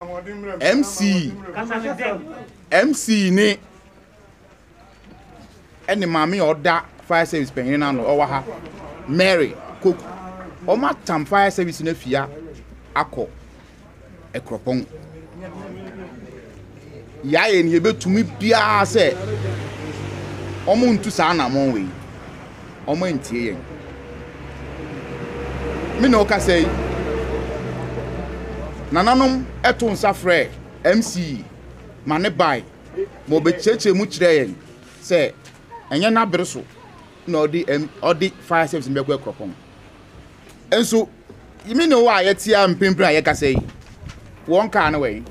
MC ni eni mami oda fire service penyin na no owa ha Mary Cook o ma tam fire service na fia akọ Akuapem ya ye ni ebetumi bia se omo ntu sa na mon we omo ntie yen me no ka say nananom eto nsa frɛ MC mane bai mo be cheche mu kire yen se enye na breso na odi fire service be kwa Akuapem enso yimi no wa yetia mpempra ye ka say won ka na we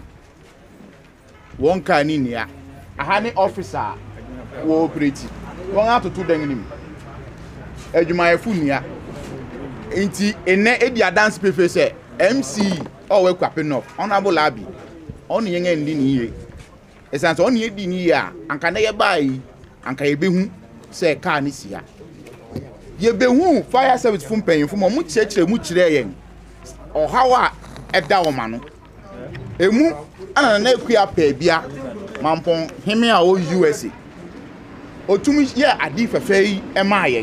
won ka ni nia aha ni officer wo operate won atoto dan nim adwumayefu nia enti ene edia dance pefe se MC Akwapim North Hon Barimah Larbi on yen ndi ni ye esanso on ye di ni ya anka na ye bai anka ye behu se ka ni sia ye behu fire service fun panyimfo mo mu chekire mu kire yen ohawa eda wo ma no emu ana na Akuapem bia Mampong hime a o USA otumi ye adi fefe yi e ma yen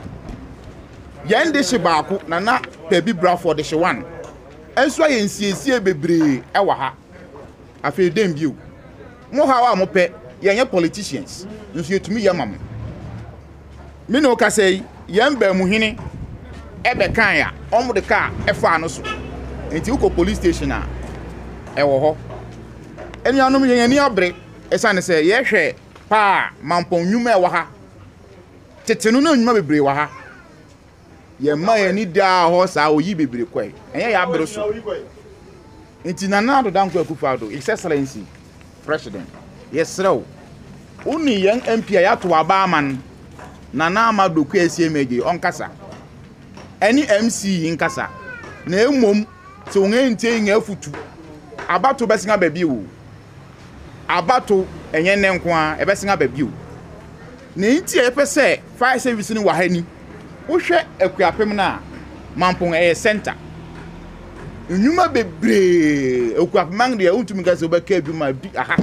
yen de hye baako na pebi Bradford de hye one enso yen siesie bebre e wa ha afi dem biu mo ha wa mo pe yen politicians nso yetumi ye mam me no ka say yen ba mu hini e be kan ya omo de ka e fa no so enti uko police station a e wo ho eni anom yen ni abre esane say ye hwe pa Mampong nyuma e wa ha tetenu na nyuma bebre wa ha ye ma ye ni da ho sa oyi bebre kwai enye ya abre so enti nana do dan Akufo-Addo His Excellency President yesrew uni yen MP ya to aba man nana amadoku esiemeje onkasa eni MC nkasa na emom se onye ntie nya afutu abato besinga babi wo abato enye nenko a ebesinga babi wo na ntie epese fire service ni wahani wo hwe Akuapem na Mampong center nyuma bebre Akuapem de untumi gase obeka adwuma bi aha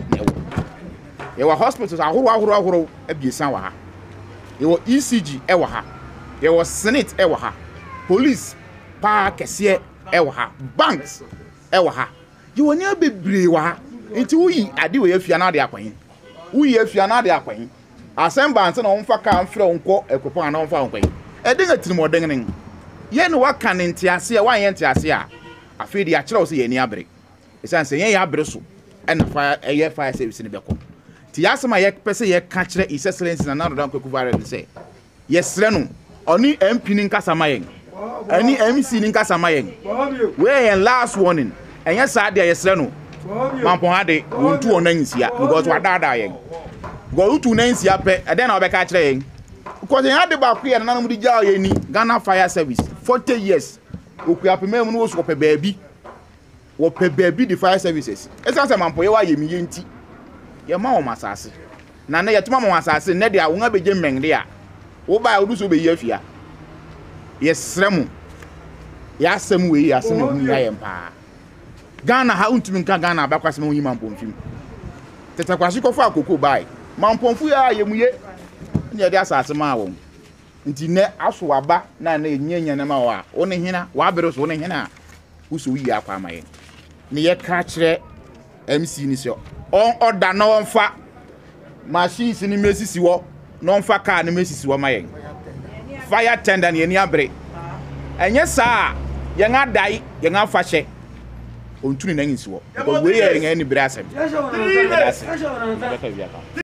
ye wa hospitals ahoro abiesa wa ha ye wa ECG e wa ha ye wa Senate e wa ha police pa kese e wa ha banks e wa ha ye woni bebre wa ha nti wuyi ade we afia na de akwan wuyi afia na de akwan asemba nse na wonfa ka mfre wonko Akuapem na wonfa wonko e dinga tirimodeng nen ye no waka ne ntiase a wan ye ntiase a afi de akire wo se ye ni abre esanse ye ya abre so e na fire service ni beko ti yasema ye pese ye ka kire His Excellency na nado dan Akufo-Addo say yesre no oni MP ni nkasa mayen ani MC ni nkasa mayen we yen last warning enye sa de yesre no Mampong ade wontu onansia because wadada yen go utu nansia pe e den na obeka kire yen because yen ade ba ku ye na nam di jaw ye ni Ghana Fire Service 40 years Akuapem mu no so pe baabi wo pe baabi the fire services esanse Mampong ye wa ye mi ye nti ye ma wo masase na na ye tuma mo masase ne de a wo nga beje mengde a wo ba wo so be ye afia ye sremu ya asem we ya asem hu ya ye mpa Ghana ha untumi nka Ghana ba kwasem hu yi Mampong fim tete kwashi ko fa akoko bai Mampong fu ya ye mu ye ne de asase ma wo nti ne aso aba na na nyanya na ma wa wo ne hina wa bere so wo ne hina wo so yi akwa amaye ne ye ka kire MC ni so on order no onfa machines ni mesisi wo no onfa car ni mesisi wo mayen fire tender ni abre enye saa ye nga dai ye nga fache ontuni na nsi wo we ye nga ni brasem